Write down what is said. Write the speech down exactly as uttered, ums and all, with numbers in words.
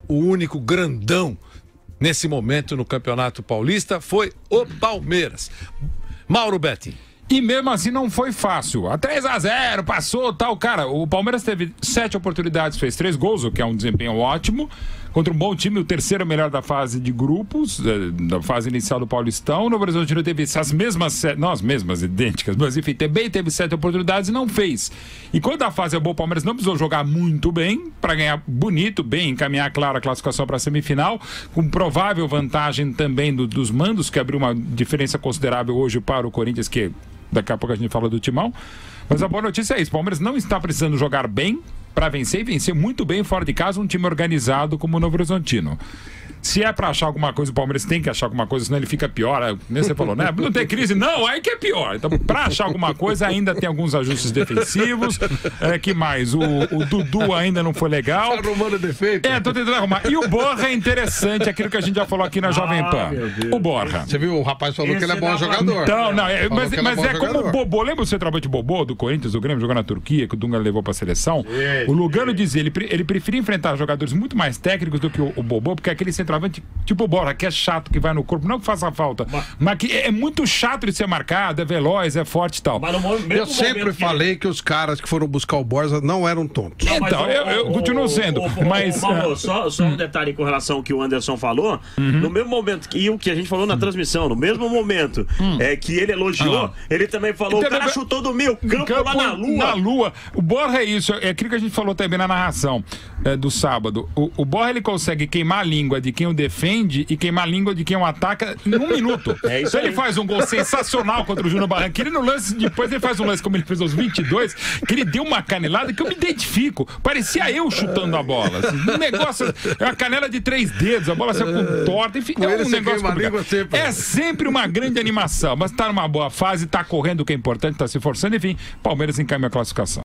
o único grandão nesse momento no Campeonato Paulista foi o Palmeiras. Mauro Betting. E mesmo assim não foi fácil. A três a zero, passou, tal. Cara, o Palmeiras teve sete oportunidades, fez três gols, o que é um desempenho ótimo, contra um bom time, o terceiro melhor da fase de grupos, da fase inicial do Paulistão. O Novo Horizontino teve as mesmas, não as mesmas, idênticas, mas enfim, também teve sete oportunidades e não fez. E quando a fase é boa, o Palmeiras não precisou jogar muito bem para ganhar bonito, bem, encaminhar, claro, a classificação para a semifinal, com provável vantagem também do, dos mandos, que abriu uma diferença considerável hoje para o Corinthians, que daqui a pouco a gente fala do Timão. Mas a boa notícia é isso: o Palmeiras não está precisando jogar bem para vencer, e vencer muito bem fora de casa um time organizado como o Novo Horizontino. Se é para achar alguma coisa, o Palmeiras tem que achar alguma coisa, senão ele fica pior. Nem você falou, né? Não tem crise, não, aí que é pior. Então, para achar alguma coisa, ainda tem alguns ajustes defensivos. É, que mais? O, o Dudu ainda não foi legal. Tá arrumando defeito. É, tô tentando arrumar. E o Borja é interessante, aquilo que a gente já falou aqui na Jovem Pan. Ah, o Borja. Você viu, o rapaz falou Esse que ele é bom jogador. Então, não, é, mas, é, mas bom é como jogador. o Bobô. Lembra o centroavante Bobô do Corinthians, do Grêmio, jogou na Turquia, que o Dunga levou pra seleção? Sim, o Lugano dizia, ele, ele preferia enfrentar jogadores muito mais técnicos do que o, o Bobô, porque é aquele centroavante tipo o Borja, que é chato, que vai no corpo, não que faça falta, mas, mas que é muito chato de ser marcado, é veloz, é forte e tal. Mas no mo- mesmo Eu sempre momento que- falei que os caras que foram buscar o Borja não eram tontos. Não, mas Então, o- eu, eu o- continuo sendo, o- o- mas... o- Mauro, ah, só, só um detalhe com relação ao que o Anderson falou. No mesmo momento que e o que a gente falou na transmissão, no mesmo momento é, que ele elogiou, Ah. ele também falou: Então, o cara mas- chutou do meio campo, campo lá na lua. Na lua. O Borja é isso, é aquilo que a gente falou também na narração é, do sábado. O, o Borja, ele consegue queimar a língua de quem o defende e queimar a língua de quem o ataca em um minuto. É isso então ele aí. faz um gol sensacional contra o Júnior Barranquilla e no lance, depois ele faz um lance como ele fez aos vinte e dois, que ele deu uma canelada que eu me identifico. Parecia eu chutando a bola. Assim, um negócio, é uma canela de três dedos, a bola saiu com torta, enfim, Com é ele um você negócio queima a complicado. língua sempre. É sempre uma grande animação, mas tá numa boa fase, tá correndo o que é importante, tá se forçando, enfim, Palmeiras encaminha a classificação.